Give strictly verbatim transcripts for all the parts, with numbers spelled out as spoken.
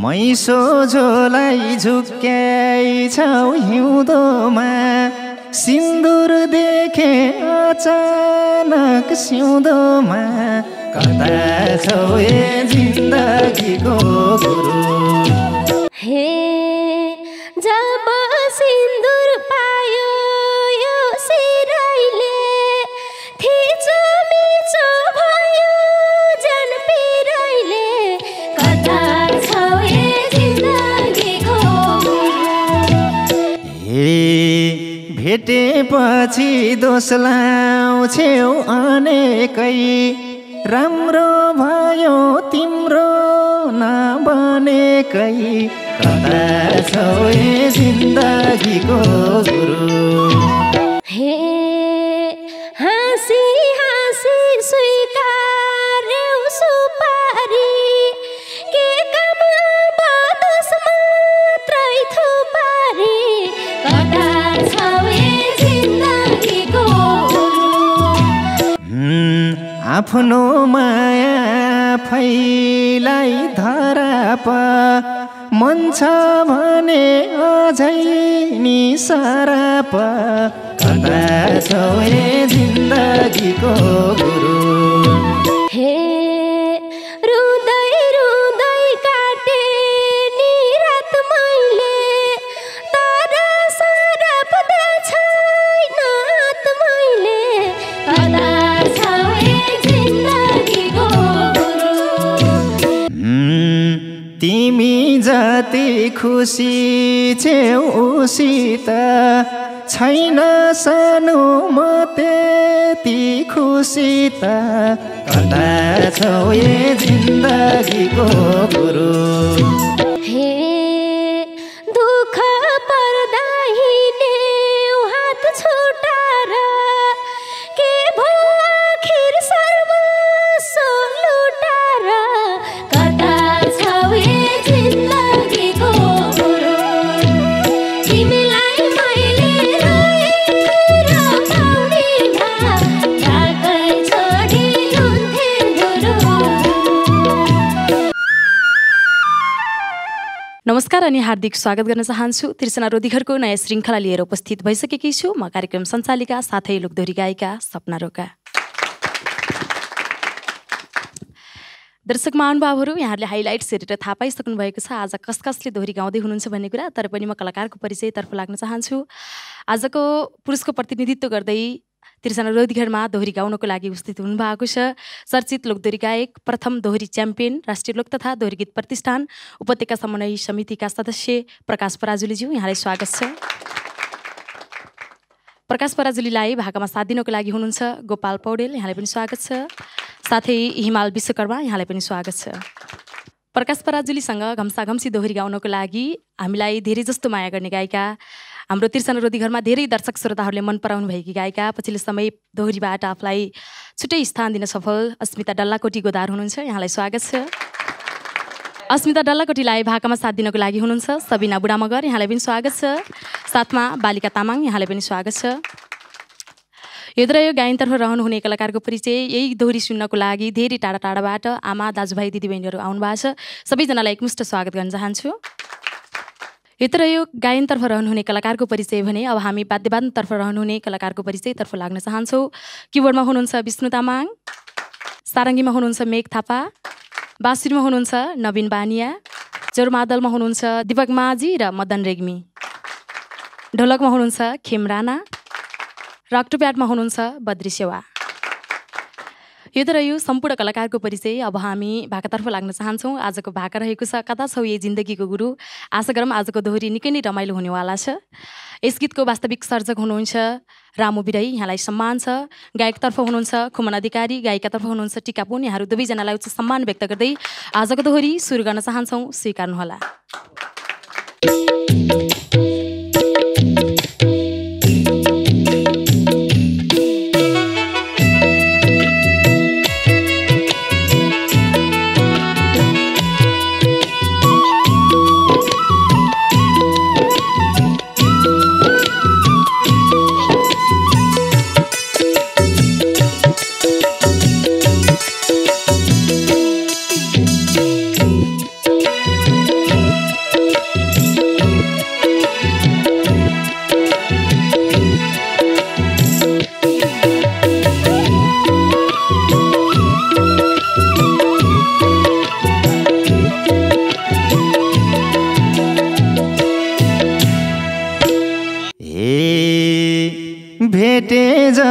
मैसो झोलाई झुक्क्याइ छौ हिउँदोमा सिन्दुर देखे अचानक सिउँदोमा कता छौ ए जिन्दगीको गुरु हे जब सिन्दुर पायो यो सिराइले थिचो मिचो भयो जन पिराइले कता छौ ए जिन्दगीको हे भेटेपछि दोष लाउँछौ अनेकै राम्रो भयो तिम्रो नबनेकै कता छौ ए जिन्दगीको गुरु हे हाँसी हाँसी स्वीकार्यौ सुपारी के काम बदोस मात्रै थुपारी कता छौ ए जिन्दगीको आफ्नो माया आफैलाई धराप मन छ भने अझै नि सराप कता छौ ए जिन्दगीको गुरु हे रुँदै रुँदै काटे नि रात मैले तर सराप त छैन हात मैले कता छौ ए जिन्दगीको तिमी जति खुसी छेउ उसित छैन सानो म त्यति खुसी त कता छौ ए जिन्दगीको गुरु हे दुःख पर्दा हिँड्यौ हात छुटाएर के भयो आखिर सर्वस्व लुटाएर कता छौ ए जिन्दगीको गुरु तिमीलाई मैले रोएर पाउँदिन ढाकै छोडिनुहुन्थे गुरु नमस्कार अनि हार्दिक स्वागत गर्न चाहन्छु। तृष्णा रोधीघरको नयाँ श्रृङ्खला लिएर उपस्थित भइसकेकी छु। म कार्यक्रम सञ्चालिका साथै लोकदोहोरी गायिका सपना रोका। दर्शक महानुभावहरू, यहाँहरूले हाइलाइट्स हेरेर थाहा पाइसक्नु भएको छ आज कस कसले दोहोरी गाउँदै हुनुहुन्छ भन्ने कुरा। तर पनि म कलाकारको परिचयतर्फ लाग्न चाहन्छु। आजको पुरुषको प्रतिनिधित्व गर्दै तृष्णा रोधीघरमा दोहोरी गाउनको लागि उपस्थित हुनुभएको छ चर्चित लोकदोहोरी गायक, प्रथम दोहोरी च्याम्पियन, राष्ट्रिय लोक तथा दोहोरी गीत प्रतिष्ठान उपत्यका समन्वय समितिका सदस्य प्रकाश पराजुलीज्यू, यहाँलाई स्वागत छ। प्रकाश पराजुलीलाई भाकामा साथ दिनको लागि हुनुहुन्छ गोपाल पौडेल, यहाँलाई पनि स्वागत छ। साथै हिमाल विश्वकर्मा, यहाँलाई पनि स्वागत छ। प्रकाश पराजुलीसँग घम्साघम्सी दोहोरी गाउनको लागि हामीलाई धेरै जस्तो माया गर्ने गायिका, हाम्रो तृष्णा रोधीघरमा धेरै दर्शक श्रोताहरूले मन पराउनु भएकी गायिका, पछिल्लो समय दोहोरीबाट आफूलाई छुट्टै स्थान दिन सफल अस्मिता डल्लाकोटी गोदार हुनुहुन्छ, यहाँलाई स्वागत छ। अस्मिता डल्लाकोटीलाई भाकामा साथ दिनको लागि हुनुहुन्छ सबिना बुढामगर, यहाँलाई पनि स्वागत छ। साथमा बालिका तामाङ, यहाँलाई पनि स्वागत छ। यो गायनतर्फ रहनुहुने कलाकारको परिचय यही दोहोरी सुन्नको लागि धेरै टाढा टाढाबाट आमा दाजुभाइ दिदीबहिनीहरू आउनु भएको छ। सबैजनालाई एकमुष्ट स्वागत गर्न चाहन्छु। यत्र यो गायनतर्फ रहनुहुने कलाकारको परिचय भने अब हामी वाद्यवादनतर्फ रहनुहुने कलाकारको परिचयतर्फ लाग्न चाहन्छौँ। किबोर्डमा हुनुहुन्छ विष्णु तामाङ, सारङ्गीमा हुनुहुन्छ मेघ थापा, बाँसुरीमा हुनुहुन्छ नवीन बानिया, जोरमादलमा हुनुहुन्छ दिपक माझी र मदन रेग्मी, ढोलकमा हुनुहुन्छ खेम राणा, रक्टोप्याडमा हुनुहुन्छ बद्री सेवा। यो तर यो सम्पूर्ण कलाकारको परिचय। अब हामी भाकातर्फ लाग्न चाहन्छौँ। आजको भाका रहेको छ कता छौ ए जिन्दगीको गुरु। आशा गरौँ आजको दोहोरी निकै नै रमाइलो हुनेवाला छ। यस गीतको वास्तविक सर्जक हुनुहुन्छ रामु बिराई, यहाँलाई सम्मान छ। गायकतर्फ हुनुहुन्छ खुमन अधिकारी, गायिकातर्फ हुनुहुन्छ टिका पुन। यहाँहरू दुवैजनालाई उच्च सम्मान व्यक्त गर्दै आजको दोहोरी सुरु गर्न चाहन्छौँ। स्वीकार्नुहोला।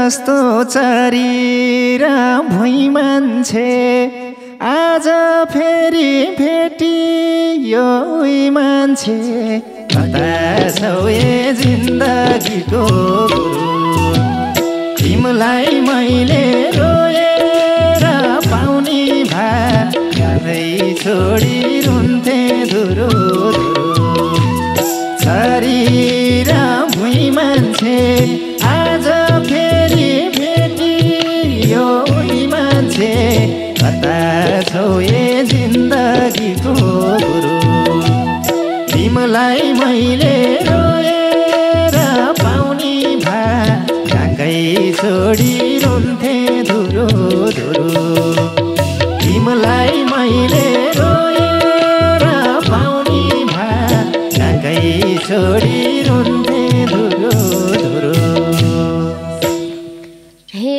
जस्तो चरी र भुइँ मान्छे आज फेरि भेटियो मान्छे कता छौ ए जिन्दगीको गुरु तिमीलाई मैले रोएर पाउने भए छोडी रुन्थे धुरो शरीर भुइँ मान्छे आज फेरि भेटियो मान्छे कता छौ ए जिन्दगीको गुरु तिमीलाई मैले रोएर पाउने भए ढाकै छोडी रुन्थे धुरो धुरो तिमीलाई मैले रोएर पाउने भए ढाकै छोडी रुन्थे धुरो धुरो हे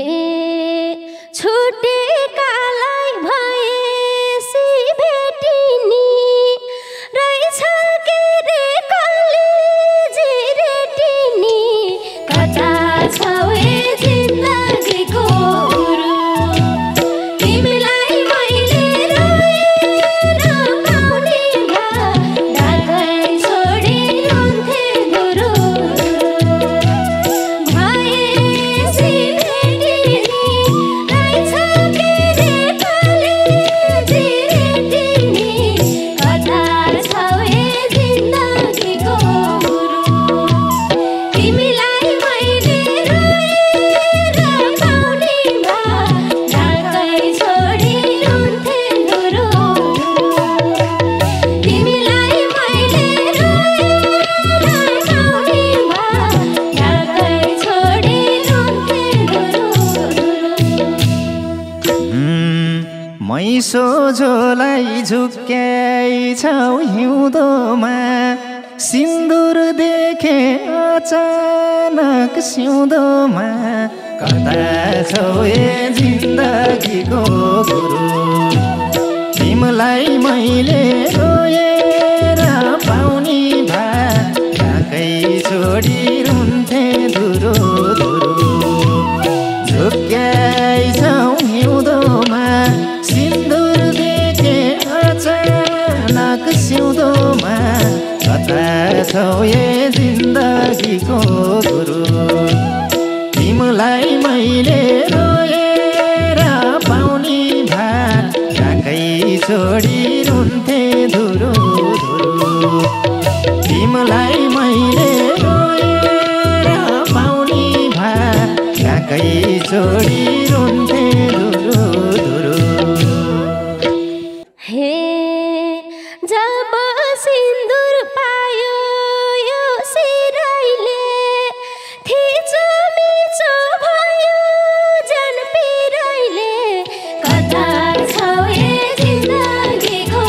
छुटेकालाई भएसी भेटिनी रहेछ के रे कलेजी रेटिनी कता छौ ए जिन्दगीको गुरु तिमीलाई मैले रोएर पाउने भए ढाकै छोडी रुन्थे धुरो भएसी भेटिनी रहेछ के रे कलेजी रेटिनी कता छौ ए जिन्दगीको गुरु तिमीलाई मैले रोएर पाउने भए ढाकै छोडी रुन्थे धुरो तिमीलाई मैले रोएर पाउने भए ढाकै छोडी रुन्थे धुरो मैसो झोलाई झुक्याइ छौ हिउँदोमा सिन्दुर देखे अचानक सिउँदोमा कता छौ ए जिन्दगीको गुरु तिमीलाई मैले रोएर पाउने भए ढाकै छोडी रुन्थे धुरो धुरो झुक्याइ छौ हिउँदोमा सिन्दुर देखे अचानक सिउँदोमा कता छौ ए जिन्दगीको गुरु तिमीलाई मैले रोएर पाउने भए ढाकै छोडी रुन्थे धुरो धुरो तिमीलाई मैले रोएर पाउने भए ढाकै छोडी रुन्थे धुरो धुरो हे जब सिन्दुर पायो यो सिराइले थिचोमिचो भयो जन पिराइले कता छौ ए जिन्दगीको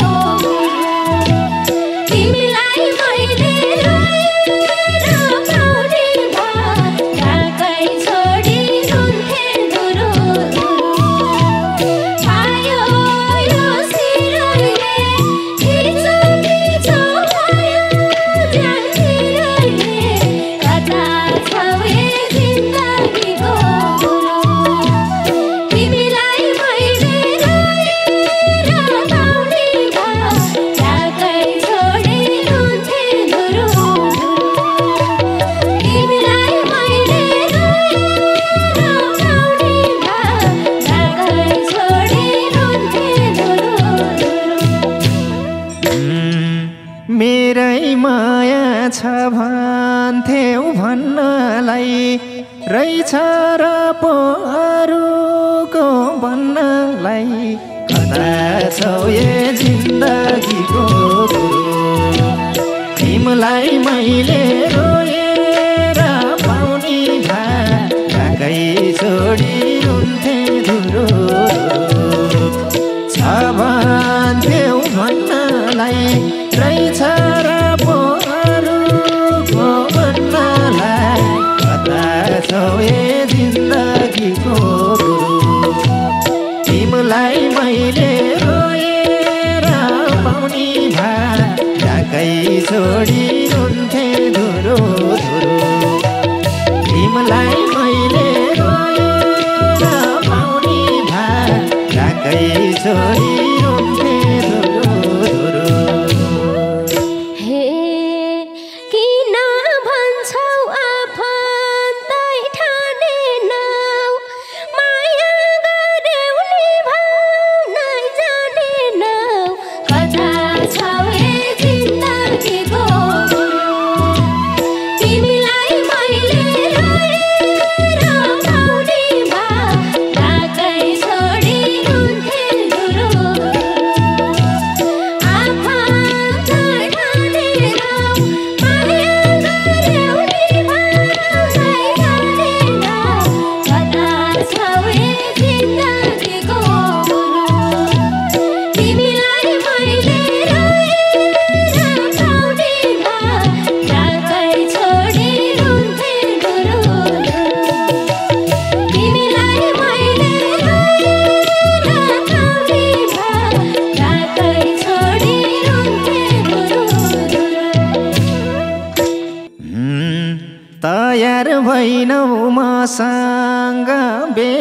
तिमीलाई मैले रोएर पाउने भए ढाकै छोडी रुन्थे धुरो पायो यो सिराइले थिचोमिचो भयो जन पिराइले कता छौ ए जिन्दगीको तिमीलाई मैले रोएर पाउने भए ढाकै छोडी रुन्थे धुरो तिमीलाई मैले रोएर पाउने भए ढाकै छोडी रुन्थे धुरो मेरै माया छ भन्थ्यौ भन्नलाई रहेछ र पो अरूको भन्नलाई कता छौ ए जिन्दगीको गुरु तिमीलाई मैले रोएर पाउने भए ढाकै छोडी रुन्थे धुरो छ भन्थ्यौ भन्नलाई रहेछ र पो अरूको भन्नलाई कता छौ ए जिन्दगीको गुरु तिमीलाई मैले रोएर पाउने भए ढाकै छोडी रुन्थे धुरो धुरो तिमीलाई मैले रोएर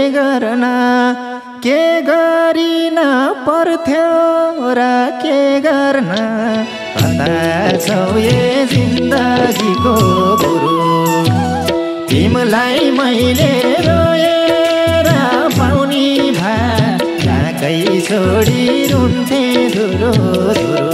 गर्न के गरिन पर्थ्यो र के गर्न कता छौ ए जिन्दगीको गुरु तिमीलाई मैले रोएर पाउनी भए ढाकै छोडी रुन्थे धुरो धुरो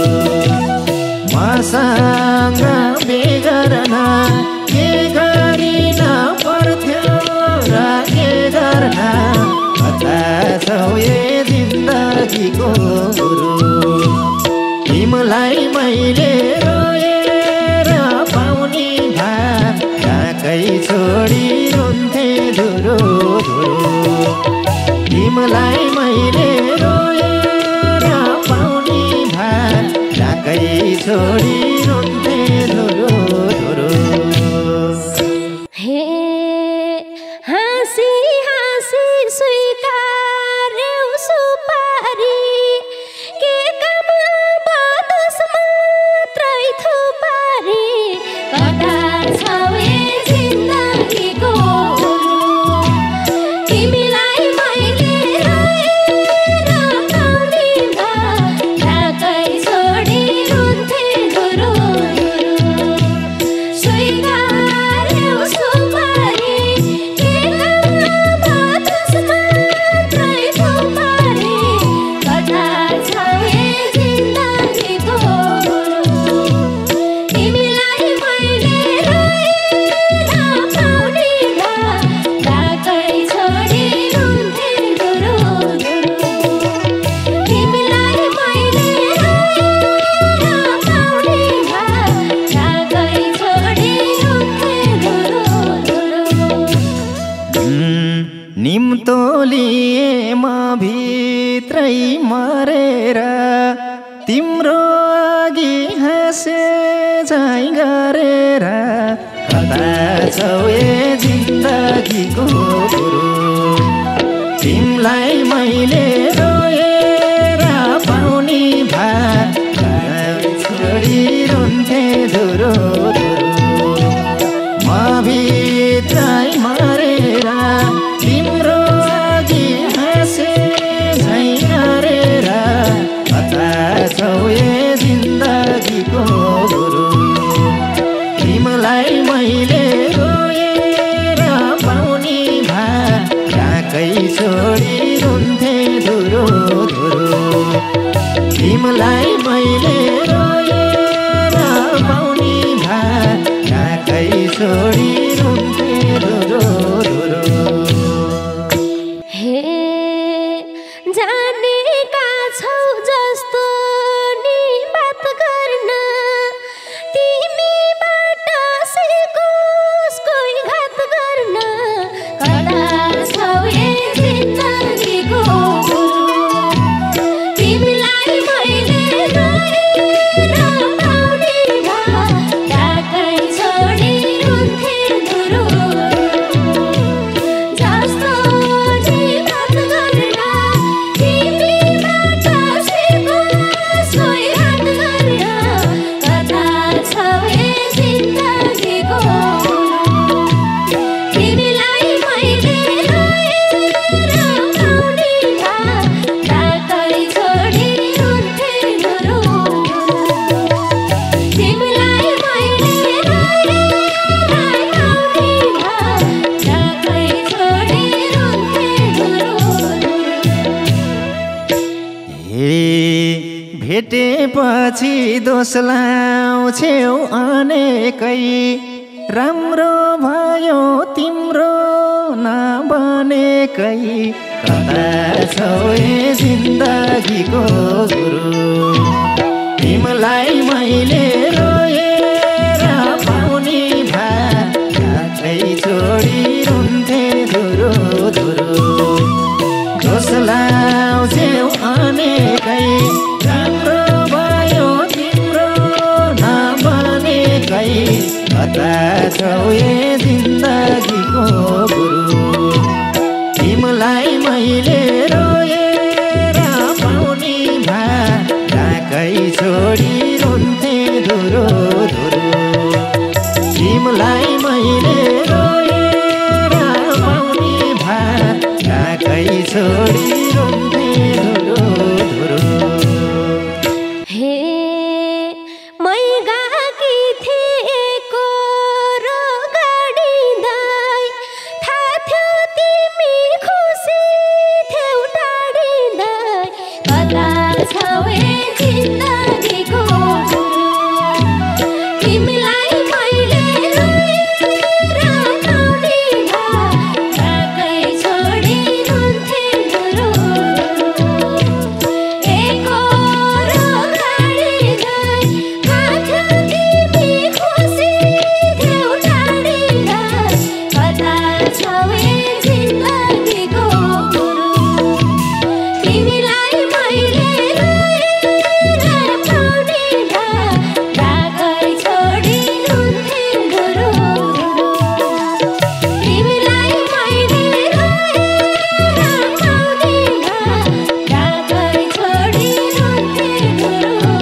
मसँग बेगर्न के गरिन पर्थ्यो र के गर्न कता छौ ए जिन्दगीको गुरु तिमीलाई मैले रोएर पाउनी भए ढाकै छोडी रुन्थे धुरो धुरो तिमीलाई मैले रोएर पाउनी भए ढाकै छोडी रुन्थे धुरो धुरो हे हाँसी हाँसी स्वीकार्यौ सुपारी के काम बदोस मात्रै थुपारी कता छौ ए जिन्दगीको गुरु तिमीलाई मैले रोएर पाउनी भए ढाकै छोडी रुन्थे धुरो धुरो स्वीकार्यौ सुपारी के काम बदोस मात्रै थुपारी कता छौ ए जिन्दगीको गुरु तिमीलाई मैले रोएर पाउनी भए ढाकै छोडी रुन्थे धुरो धुरो तिमीलाई मैले रोएर पाउनी भए ढाकै छोडी रुन्थे धुरो धुरो निम्तो लिए म भित्रै मरेर तिम्रो अघि हाँसे झै गरेर कता छौ ए जिन्दगीको गुरु तिमीलाई मैले रोएर पाउनी भए ढाकै छोडी रुन्थे धुरो धुरो म भित्रै मरेर तिम्रो अघि हाँसे झै गरेर कता छौ ए जिन्दगीको गुरु तिमीलाई मैले रोएर पाउनी भए ढाकै छोडी रुन्थे धुरो धुरो तिमीलाई मैले रोएर पाउनी भए ढाकै छोडी रुन्थे धुरो धुरो हे जानेका छौ जस्तो नि बात गर्न तिमीबाट सिकोस् कोही घात गर्न कता छौ ए जिन्दगीको गुरु तिमीलाई मैले रोएर पाउनी भए ढाकै छोडी रुन्थे धुरो जस्तो नि बात गर्न तिमीबाट सिकोस् कोही घात गर्न कता छौ ए जिन्दगीको गुरु तिमीलाई मैले रोएर पाउनी भए ढाकै छोडी रुन्थे धुरो तिमीलाई मैले रोएर पाउनी भए ढाकै छोडी रुन्थे धुरो हे भेटेपछि दोष लाउँछौ अनेकै राम्रो भयो तिम्रो नबनेकै कता छौ ए जिन्दगीको गुरु तिमीलाई मैले रोएर पाउनी भए ढाकै छोडी रुन्थे धुरो धुरो दोष लाउँछौ अनेकै राम्रो भयो तिम्रो नबनेकै कता छौ ए जिन्दगीको गुरु तिमीलाई मैले रोएर पाउनी भए ढाकै छोडी रुन्थे धुरो धुरो तिमीलाई मैले रोएर पाउनी भए छोडी रुन्थे धुरो धुरो हे मै गाकी थिएको र गाडिँदै थाहा थियो तिमी खुसी थियौ टाढिँदै कता छौ ए जिन्दगीको गुरु तिमीलाई मैले रोएर गाउने भए काकै छोडी रुन्थे धुरो एको र गाडिँदै थाहा थियो तिमी खुसी थियौ टाढिँदै कता छौ ए जिन्दगीको गुरु तिमीलाई मैले रोएर गाउने भए काकै छोडी रुन्थे धुरो तिमीलाई मैले रोएर गाउने भए काकै छोडी रुन्थे धुरो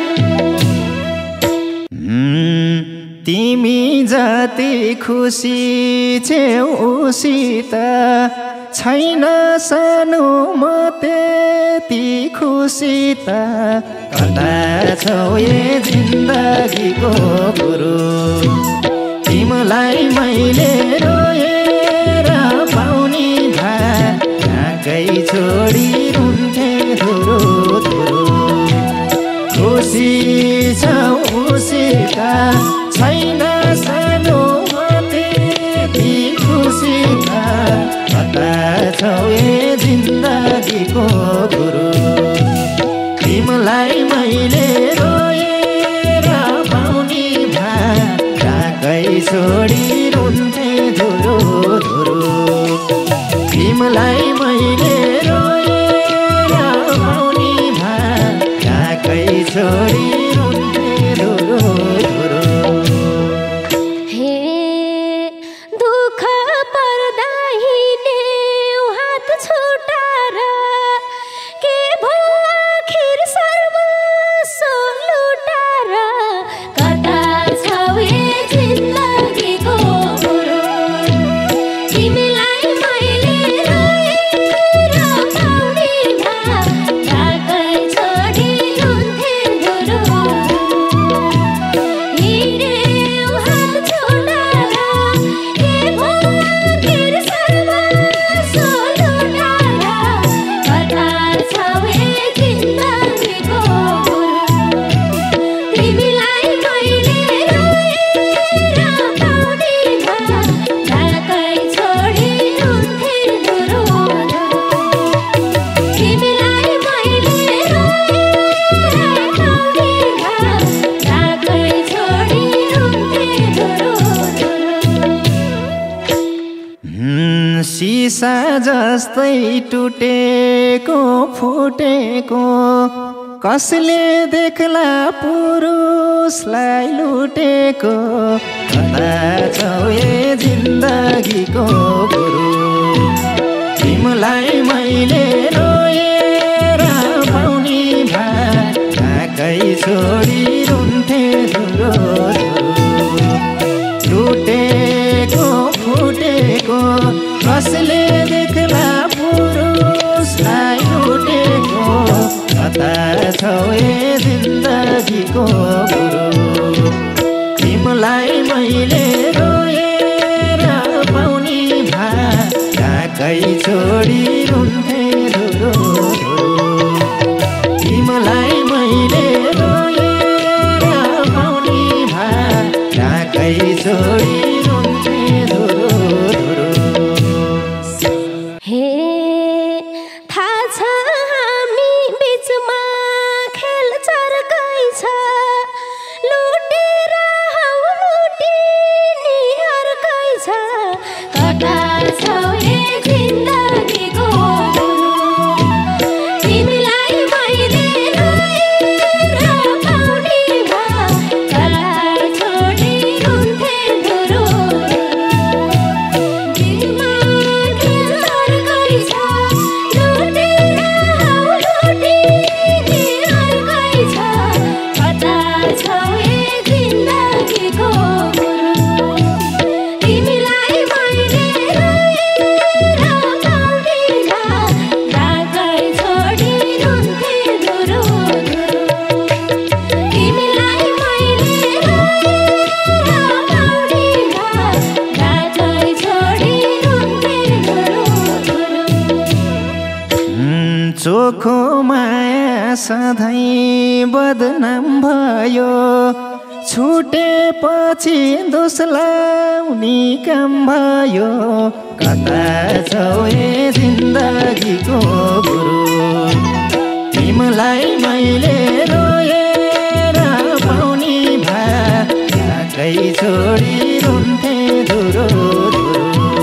हम्म, तिमी जति खुसी छेउ उसित छैन सानो म त्यति खुसी त कता छौ ए जिन्दगीको गुरु तिमीलाई मैले रोएर पाउने भए काकै छोडी रुन्थे धुरो धुरो खुसी छौ उसिका छैन सानो त्यति खुसीका कता छौ ए जिन्दगीको गुरु तिमीलाई मैले रोएर पाउने भए काकै छोडी रुन्थे धुरो धुरो तिमीलाई मैले रोएर पाउने भए काकै छोडी रुन्थे धुरो धुरो हे दुःख पर्दा हिँड्यौ हात छुटाएर के भयो आखिर सर्वस्व लुटाएर कता छौ ए जिन्दगीको गुरु तिमीलाई मैले रोएर पाउने भए काकै छोडी रुन्थे धुरो हिँड्यौ हात छुटाएर के भयो आखिर सर्वस्व लुटाएर कता छौ ए जिन्दगीको गुरु तिमीलाई मैले रोएर पाउने भए काकै छोडी रुन्थे धुरो तिमीलाई मैले रोएर पाउने भए काकै छोडी रुन्थे धुरो हम्म, सिसा जस्तै टुटेको फुटेको कसले देख्ला पुरुषलाई लुटेको कता छौ ए जिन्दगीको गुरु तिमीलाई मैले रोएर पाउने भए काकै छोडी रुन्थे धुरो धुरो टुटेको फुटेको कसले देख्ला पुरुषलाई लुटेको कता छौ ए जिन्दगीको गुरु तिमीलाई मैले रोएर पाउने भए काकै छोडी रुन्थे धुरो धुरो तिमीलाई मैले रोएर पाउने भए काकै छोडी रुन्थे धुरो धुरो हे थाहा छ हामी बिचमा खेल चर्कै छ लुटेर हौ लुटिनी अर्कै छ कता छौ ए जिन्दगीको चोखो माया सधैँ बदनाम भयो छुटेपछि दोष लाउने काम भयो कता छौ ए जिन्दगीको गुरु तिमीलाई मैले रोएर पाउने भाकै छोडी रुन्थे धुरो धुरो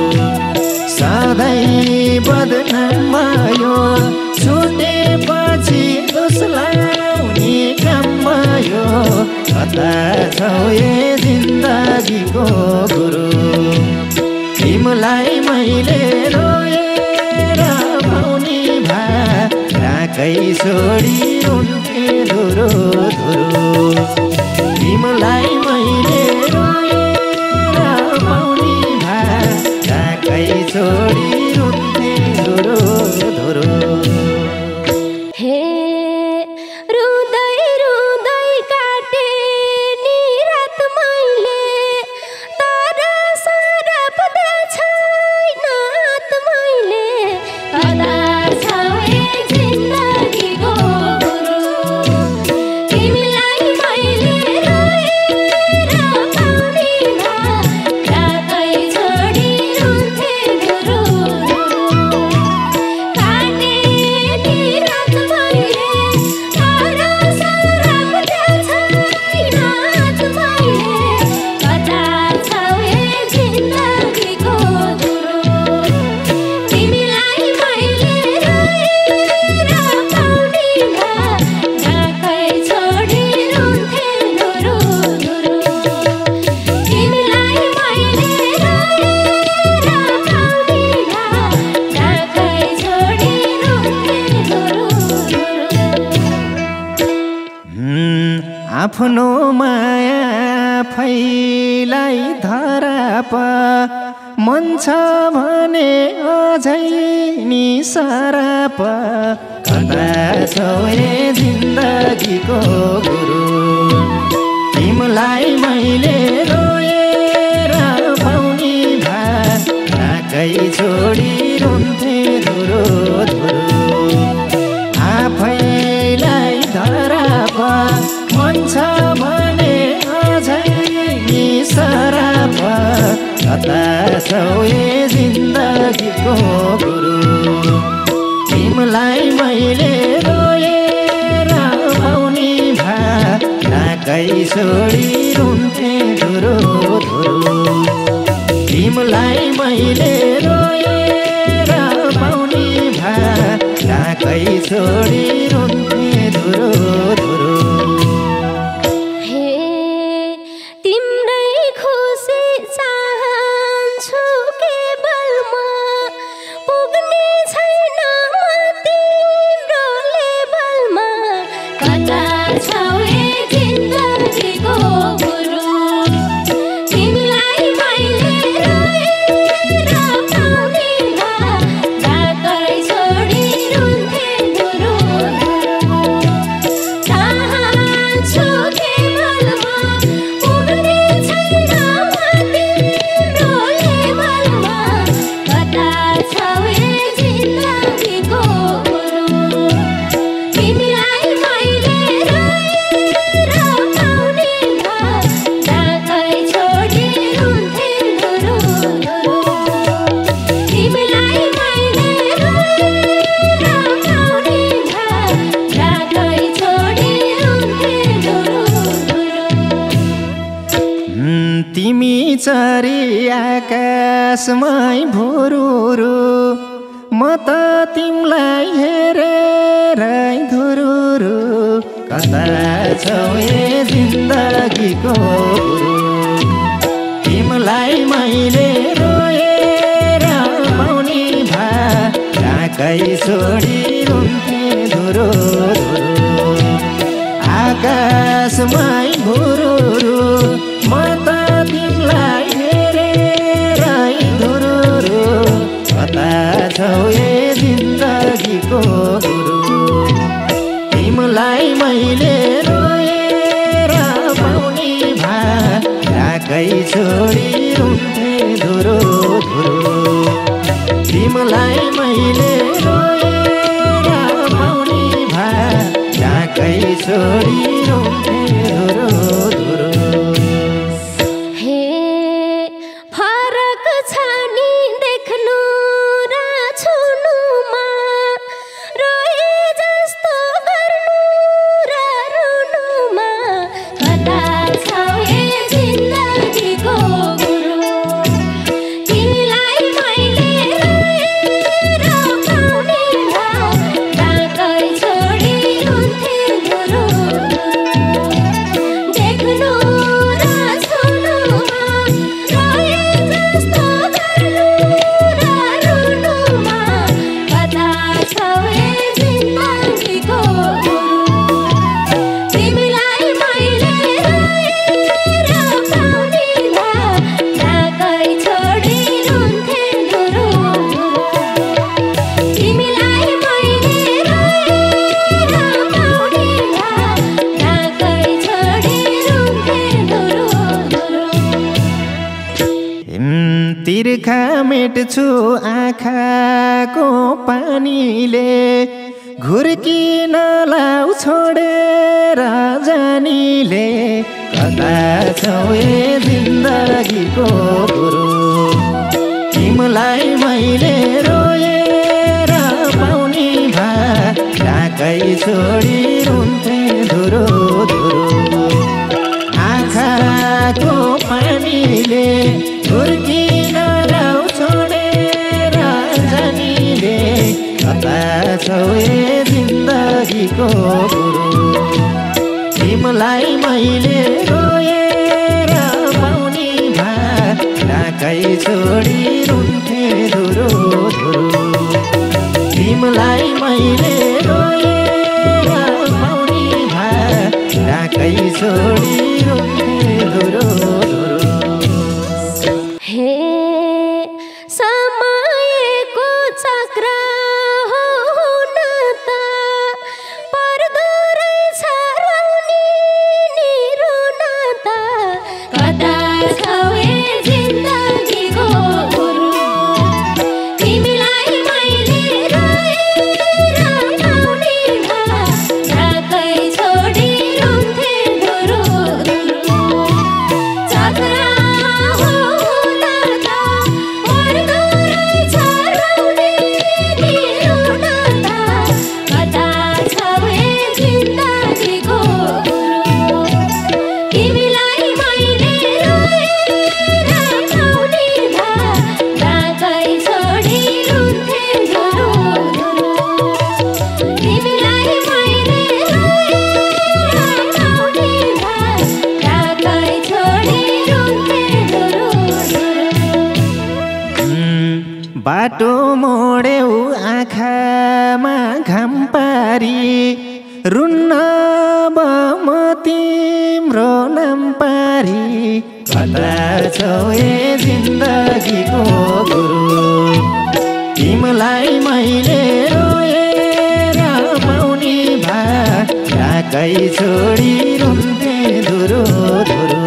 सधैँ बदनाम भयो छुटेपछि दोष लाउने काम भयो कता छौ ए जिन्दगीको गुरु तिमीलाई मैले रोएर पाउने भाकै छोडी रुन्थे धुरो धुरो तिमीलाई मैले रोएर पाउने भाकै छोडी रुन्थे धुरो धुरो हे रुँदै रुँदै काटे नि रात मैले तर सरप छैन हात मैले कता छौ ए जिन्दगीको गुरु तिमीलाई मैले रोएर पाउने भाकै छोडी रुन्थे धुरो काटे नि रात मैले तर सरप छैन हात मैले कता छौ ए जिन्दगीको गुरु तिमीलाई मैले रोएर पाउने भाकै छोडी रुन्थे धुरो धुरो तिमीलाई मैले रोएर पाउने भाकै छोडी रुन्थे धुरो हुँ, आफ्नो माया फैलाई धराप मन छ भने अझै नि सराप कता छौ ए जिन्दगीको गुरु तिमीलाई मैले रोएर पाउने भाकै छोडी रुन्थे धुरो धुरो आफैलाई धराप मन छ भने अझै नि सराप कता छौ ए जिन्दगीको गुरु तिमीलाई मैले रोएर पाउने भाकै छोडी रुन्थे धुरो धुरो तिमीलाई मैले रोएर पाउने भाकै छोडी रुन्थे धुरो धुरो हे तिम्रै खुसी चाहन्छु केवल म पुग्ने छैन म तिम्रो लेभलमा कता छौ ए जिन्दगीको गुरु तिमीलाई मैले रोएर पाउने भाकै छोडी रुन्थे धुरो धुरो चाहन्छु केवल म पुग्ने छैन म तिम्रो लेभलमा कता छौ ए जिन्दगीको गुरु तिमीलाई मैले रोएर पाउने भाकै छोडी रुन्थे धुरो धुरो तिमीलाई मैले रोएर पाउने भाकै छोडी रुन्थे धुरो धुरो हुँ, तिमी चरी आकाशमै भुरुरु म त तिमीलाई हेरेरै धुरुरु कता छौ ए जिन्दगीको गुरु तिमीलाई मैले रोएर पाउने भाकै छोडी रुन्थे धुरो धुरो आकाशमै भुरुरु म त तिमीलाई हेरेरै धुरुरु कता छौ ए जिन्दगीको गुरु तिमीलाई मैले रोएर पाउने भाकै छोडी रुन्थे धुरो धुरो तिमीलाई मैले रोएर मेट्छु आँखाको पानीले घुर्किन लाउ छोडेर जानीले कता छौ ए जिन्दगीको गुरु तिमीलाई मैले रोएर पाउने भए ढाकै छोडी रुन्थे धुरो धुरो आँखाको पानीले घुर्किन लाउ छोडेर जानीले कता छौ ए जिन्दगीको गुरु तिमीलाई मैले रोएर पाउने भए ढाकै छोडी रुन्थे धुरो धुरो तिमीलाई मैले रोएर पाउने भए ढाकै छोडी रुन्थे धुरो धुरो हे समयको चक्र हुन त पर्दो रहेछ रौनी नि रुन त कता छौ ए जिन्दगीको गुरु तिमीलाई मैले रोएर पाउने भए ढाकै छोडी रुन्थे धुरो धुरो चक्र हुन त पर्दो रहेछ रौनी नि रुन त कता छौ ए जिन्दगीको गुरु तिमीलाई मैले रोएर पाउने भए ढाकै छोडी रुन्थे धुरो धुरो तिमीलाई मैले रोएर पाउने भए ढाकै छोडी रुन्थे धुरो धुरो बाटो मोड्यौ आँखामा घाम पारी रुन्न अब म तिम्रो नाम पारी कता छौ ए जिन्दगीको गुरु तिमीलाई मैले रोएर पाउने भए ढाकै छोडी रुन्थे धुरो धुरो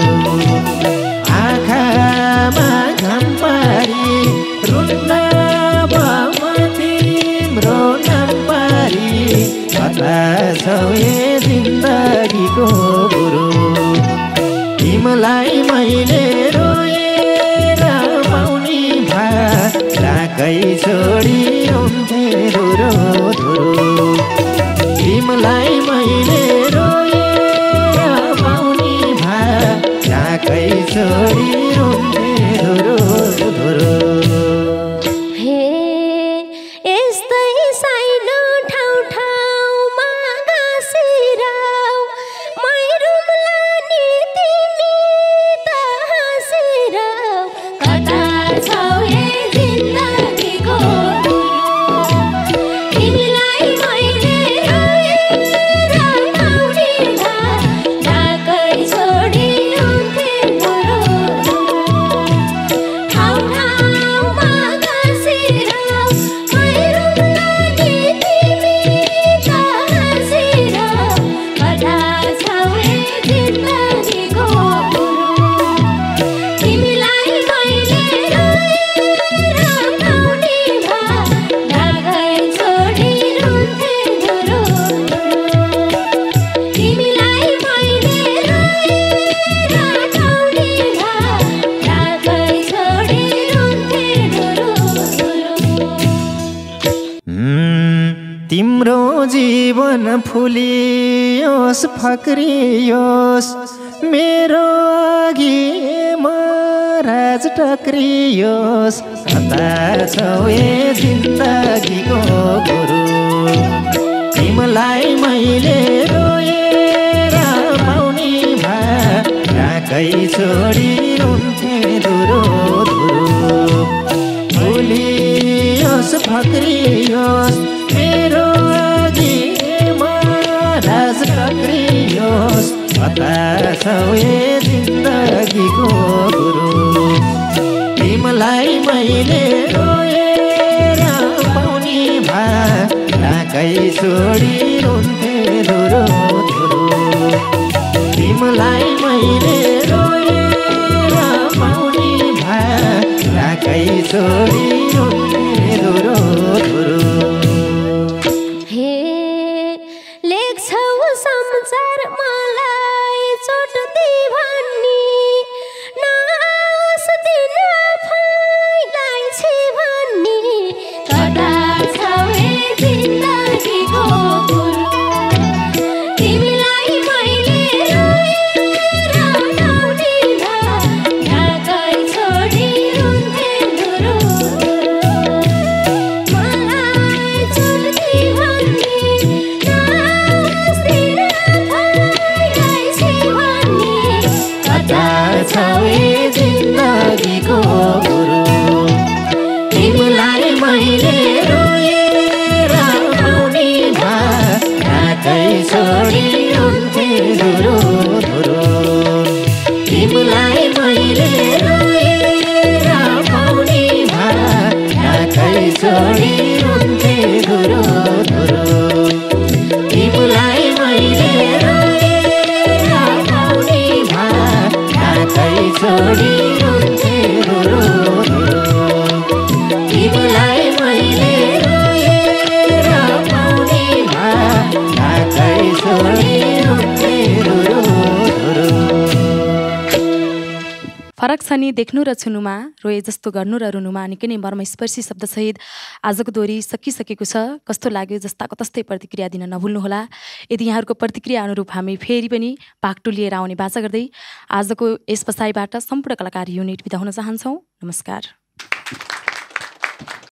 आँखामा घाम पारी रुन्न अब म तिम्रो नाम पारी कता छौ ए जिन्दगीको गुरु तिमीलाई मैले रोएर पाउने भए ढाकै छोडी रुन्थे धुरो धुरो तिमीलाई मैले रोएर पाउने भए ढाकै छोडी रुन्थे धुरो धुरो हे यस्तै सानो ठाउँ ठाउँमा गाँसिराउ मै रुम्ला नि तिमी त हाँसिराउ कता छौ ए जिन्दगीको गुरु तिमीलाई मैले रोएर पाउने भए ढाकै छोडी रुन्थे धुरो धुरो ठाउँ ठाउँमा गाँसिराउ मै रुम्ला नि तिमी त हाँसिराउ कता छौ ए जिन्दगीको गुरु तिमीलाई मैले रोएर पाउने भए ढाकै छोडी रुन्थे धुरो धुरो तिमीलाई मैले रोएर पाउने भए ढाकै छोडी रुन्थे धुरो धुरो तिम्रो जीवन फुलियोस् फक्रियोस् मेरो अघि महाराज टक्रियोस् कता छौ ए जिन्दगीको गुरु तिमीलाई मैले रोएर पाउने भए ढाकै छोडी रुन्थे धुरो धुरो फुलियोस् फक्रियोस् मेरो अघि महाराज टक्रियोस् कता छौ ए जिन्दगीको गुरु तिमीलाई मैले रोएर पाउने भए ढाकै छोडी रुन्थे धुरो धुरो तिमीलाई मैले रोएर पाउने भए ढाकै छोडी रुन्थे धुरो धुरो हे लेख्छौ समाचार मलाई चोट्दै भन्नी नास दिन आफैलाई छे भन्नी कता छौ ए जिन्दगीको गुरु तिमीलाई मैले रोएर गाउने ढाकै छोडी रुन्थे धुरो मलाई चोट्दै भन्नी नास दिन आफैलाई छे भन्नी कता छौ ए जिन्दगीको गुरु तिमीलाई मैले रोएर गाउने ढाकै छोडी रुन्थे धुरो धुरो तिमीलाई मैले रोएर गाउने ढाकै छोडी रुन्थे धुरो धुरो तिमीलाई मैले रोएर गाउने ढाकै छोडी रुन्थे धुरो धुरो तिमीलाई मैले रोएर गाउने ढाकै छोडी रुन्थे धुरो धुरो फरक छ नि देख्नु र छुनुमा, रोए जस्तो गर्नु र रुनुमा। निकै नै मर्मस्पर्शी शब्दसहित आजको दोहोरी सकिसकेको छ। कस्तो लाग्यो जस्ताको तस्तै प्रतिक्रिया दिन नभुल्नुहोला। यदि यहाँहरूको प्रतिक्रिया अनुरूप हामी फेरि पनि पाक्टु लिएर आउने बाचा गर्दै आजको यस बसाइबाट सम्पूर्ण कलाकार युनिट बिदा हुन चाहन्छौँ। नमस्कार।